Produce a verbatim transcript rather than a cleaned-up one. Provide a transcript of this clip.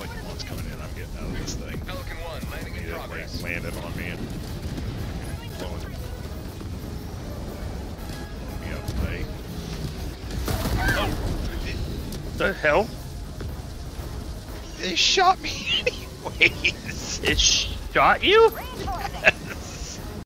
Pelican-one's coming in. I'm getting out of this thing. Pelican-one, landing in progress. Landed on me and blowing me up today. Oh! The hell? They shot me anyways! It shot you?